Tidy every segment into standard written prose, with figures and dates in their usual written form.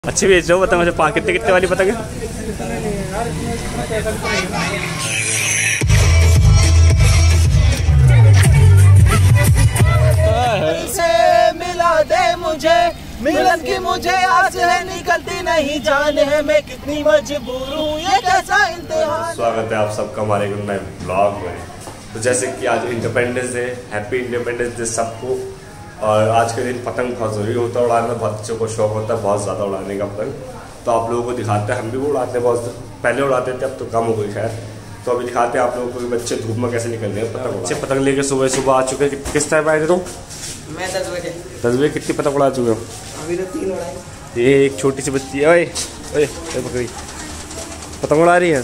अच्छी बेच रहे हो, बताओ मुझे कितने कितने वाली पतंग है? मिला दे मुझे, मिलन की मुझे आस है, निकलती नहीं जान है, मैं कितनी मजबूर हूँ, ये कैसा इम्तिहान। स्वागत है आप सबका हमारे नए ब्लॉग में। तो जैसे कि आज independence day, happy independence day सबको। और आज के दिन पतंग बहुत ज़रूरी होता है उड़ाना, बहुत बच्चों को शौक होता है बहुत ज़्यादा उड़ाने का पतंग। तो आप लोगों को दिखाते हैं, हम भी वो उड़ाते हैं, बहुत पहले उड़ाते थे, अब तो कम हो गई खैर। तो अभी दिखाते हैं आप लोगों को बच्चे धूप में कैसे निकल रहे हैं पतंग। बच्चे पतंग लेके सुबह सुबह आ चुके हैं। किस टाइम आए थे तुम? मैं 10 बजे। 10 बजे कितनी पतंग उड़ा चुके हो? अभी तो 3 उड़ाई। ये एक छोटी सी बच्ची है, ओए ओए पकड़ी पतंग उड़ा रही है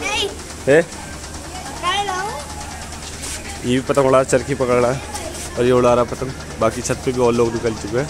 ये भी पतंग उड़ा, चरखी पकड़ रहा है और ये उड़ा रहा पतंग। बाकी छत पे भी और लोग निकल चुके हैं।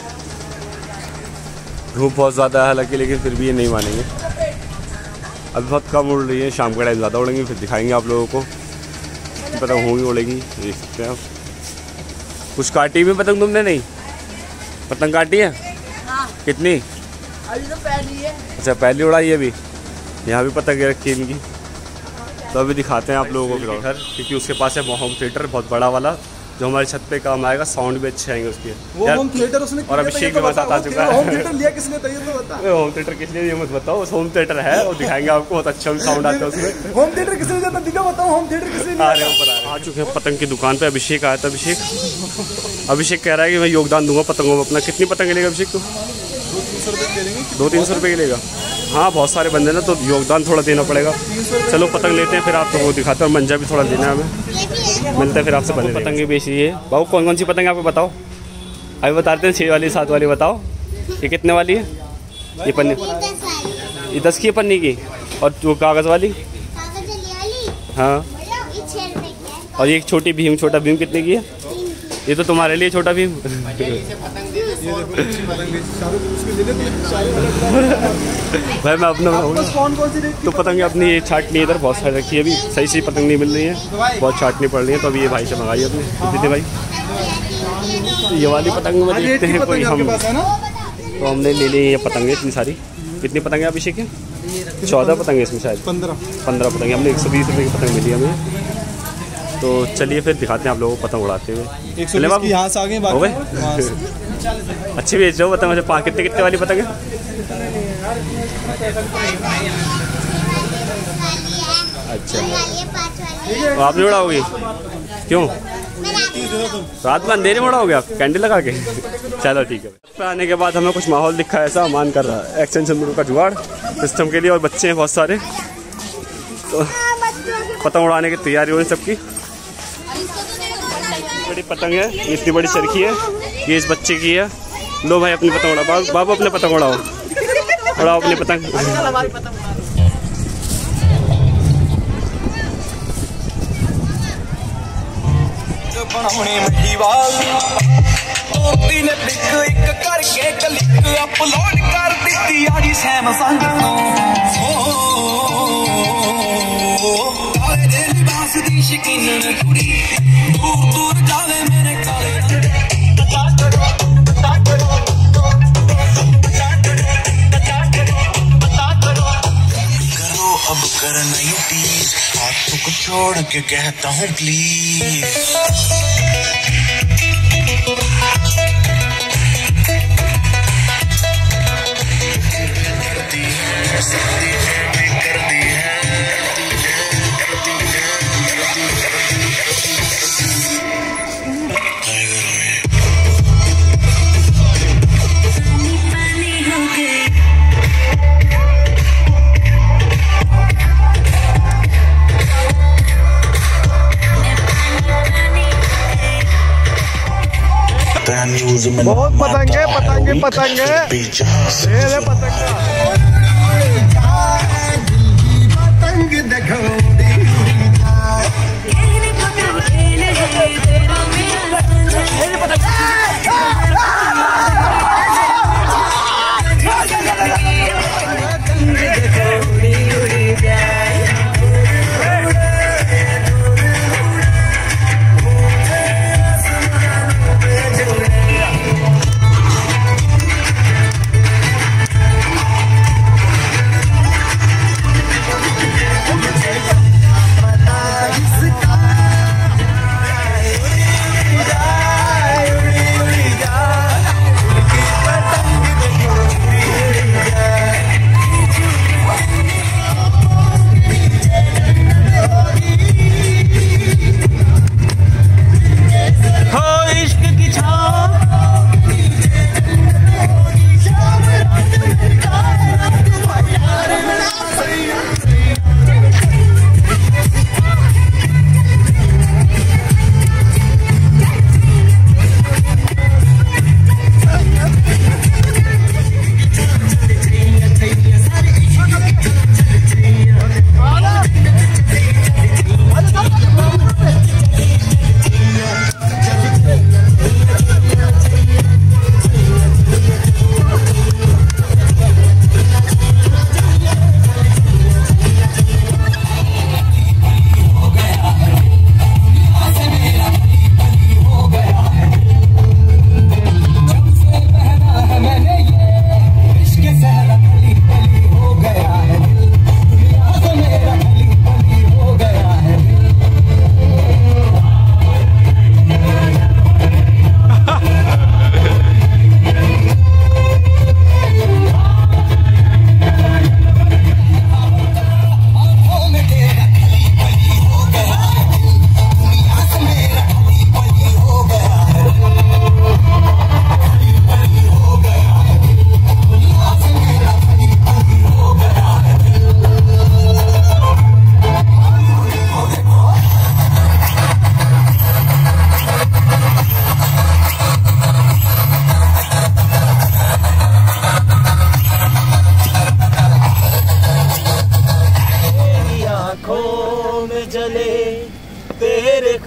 धूप बहुत ज़्यादा है हालांकि, लेकिन फिर भी ये नहीं मानेंगे। अभी बहुत कम उड़ रही है, शाम के टाइम ज़्यादा उड़ेंगी, फिर दिखाएंगे आप लोगों को कितनी पतंग होंगी उड़ेगी, देख सकते हैं आप। कुछ काटी भी पतंग तुमने? नहीं पतंग काटी है? हाँ। कितनी? अभी तो पहली है। अच्छा पहली उड़ाई है अभी। यहाँ भी पतंग रखी है इनकी। तो अभी दिखाते हैं आप लोगों को घर, क्योंकि उसके पास है होम थिएटर बहुत बड़ा वाला, जो हमारी छत पे काम आएगा। साउंड भी अच्छे आएंगे उसके। वो होम थिएटर उसने और अभिषेक के पास आ चुका है। होम थिएटर लिया किसने? तो बता। होम थिएटर किस लिए ये मत बताओ, होम थिएटर है वो दिखाएंगे आपको, बहुत अच्छा साउंड आता है उसमें। होम थिएटर किसने जाता दिखा, बताओ होम थिएटर किसने लिया? आ चुके हैं पतंग की दुकान पे। अभिषेक आया था। अभिषेक कह रहा है कि मैं योगदान दूंगा पतंगों में अपना। कितनी पतंग लेगा अभिषेक? तो 200-300 रुपये लेंगे। 200-300 रुपये लेगा। हाँ बहुत सारे बंदे ना, तो योगदान थोड़ा देना पड़ेगा। चलो पतंग लेते हैं, फिर आप तो वो दिखाते हैं। और मंजा भी थोड़ा देना है हमें, मिलते हैं फिर आपसे। बने पतंगे बेच रही है बाबू। कौन कौन सी पतंग आपको बताओ? अभी बताते हैं। 6 वाली 7 वाली बताओ। ये कितने वाली है? ये पन्नी, ये 10 की है पन्नी की। और वो कागज़ वाली? हाँ। और ये छोटी भीम, छोटा भीम कितने की है? ये तो तुम्हारे लिए छोटा भीम। भाई मैं अपना तो पतंग अपनी ये छाटनी इधर बहुत सारी रखी है। अभी सही सही पतंग नहीं मिल रही है, बहुत छाटनी पड़ रही है। तो अभी ये भाई से मंगाई अपनी दीदी भाई। ये वाली पतंग में देखते हैं कोई हम, तो हमने ले ली ये पतंगें इतनी सारी। कितनी पतंग है अभिषेक है? 14 पतंग है इसमें शायद। 15 पतंग। हमने 120 रुपये की पतंग मिली हमें। तो चलिए फिर दिखाते हैं आप लोगों को पतंग उड़ाते हुए। यहाँ से आगे हो गए। अच्छी बेच रहे हो, बताओ मुझे कितने कितने वाली पतंग है? अच्छा तो आप नहीं उड़ाओगे? क्यों? रात में अंधेरे में उड़ाओगे आप कैंडल लगा के? चलो ठीक है। पे आने के बाद हमें कुछ माहौल दिखा, ऐसा मान कर रहा है एक्सटेंशन का जुगाड़ सिस्टम के लिए। और बच्चे हैं बहुत सारे, तो पतंग उड़ाने की तैयारी हो रही सबकी। बड़ी पतंग है, इतनी बड़ी चरखी है, ये इस बच्चे की है। लो भाई अपनी पतंग उड़ाओ। बाबू अपने पतंग उड़ाओ, उड़ाओ अपनी पतंग। अब करना ही प्लीज, हाथों को छोड़ के कहता हूँ प्लीज। बहुत पतंगे पतंगे पतंगे पतंग देखो।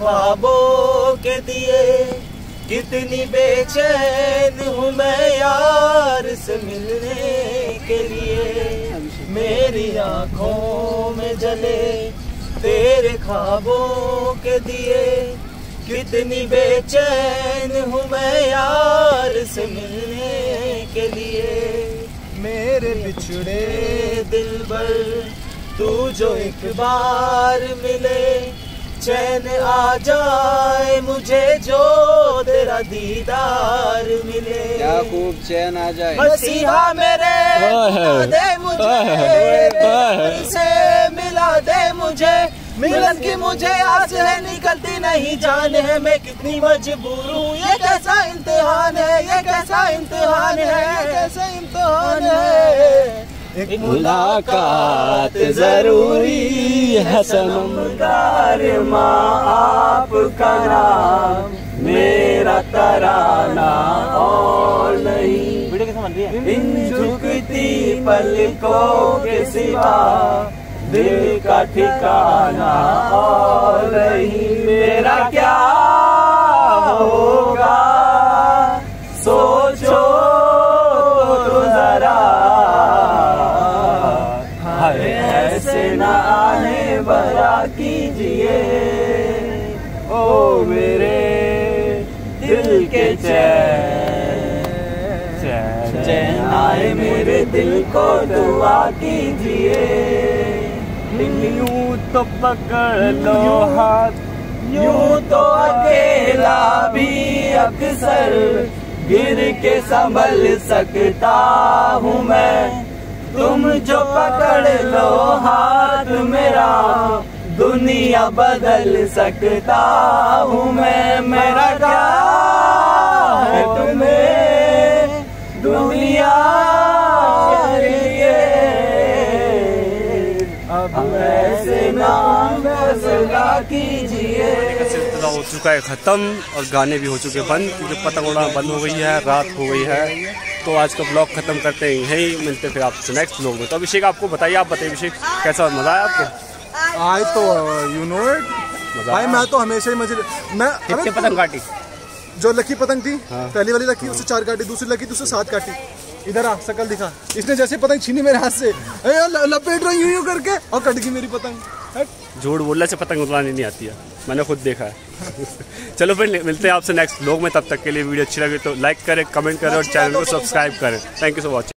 ख्वाबों के दिए, कितनी बेचैन हूँ मैं यार से मिलने के लिए। मेरी आँखों में जले तेरे ख्वाबों के दिए, कितनी बेचैन हूँ मैं यार से मिलने के लिए। मेरे बिछड़े दिलबर तू जो एक बार मिले, चैन आ जाए मुझे जो तेरा दीदार मिले। क्या खूब चैन आ जाए। मसीहा मेरे मिला दे मुझे, से मिला दे मुझे, मिलन की मुझे आस है निकलती नहीं जान है। मैं कितनी मजबूर हूँ, ये कैसा इम्तिहान है, ये कैसा इम्तिहान है, कैसा इम्तिहान है। एक मुलाकात जरूरी है सनम, माँ आपका नाम मेरा तराना और नहीं। इन झुकती पलकों के सिवा दिल का ठिकाना और नहीं। मेरा क्या होगा सोचो तो जरा, ऐसे न आने बरा कीजिए। ओ मेरे दिल के चैन, चैन आए मेरे दिल को दुआ कीजिए। यूं तो पकड़ लो हाथ, यूं तो अकेला भी अक्सर गिर के संभल सकता हूँ मैं। तुम जो पकड़ लो हाथ मेरा, दुनिया बदल सकता हूँ मैं। मेरा क्या है तुम्हें दुनिया के लिए, अब ऐसे नाम फैसला कीजिए। सिलसिला हो चुका है ख़त्म और गाने भी हो चुके बंद, क्योंकि पतंग उड़ाना बंद हो गई है, रात हो गई है। तो आज का ब्लॉग खत्म करते हैं यहीं, मिलते फिर आपसे नेक्स्ट ब्लॉग में। तो अभिषेक आपको बताइए, आप बताइए अभिषेक कैसा मज़ा आया आपको? आज तो यू नो इट भाई, मैं तो हमेशा ही मजे। मैं कितने पतंग काटी? जो लकी पतंग थी, पहली वाली लकी उससे 4 काटी, दूसरी लकी उससे 7 काटी। इधर आ, शकल दिखा। इसने जैसे पतंग छीनी मेरे हाथ से, लपेट रही यूं करके, और कट गई मेरी पतंग। झूठ बोलने से पतंग उड़ानी नहीं आती है, मैंने खुद देखा है। चलो फिर मिलते हैं आपसे नेक्स्ट ब्लॉग में, तब तक के लिए वीडियो अच्छी लगे तो लाइक करें, कमेंट करें और चैनल को सब्सक्राइब करें। Thank you so much.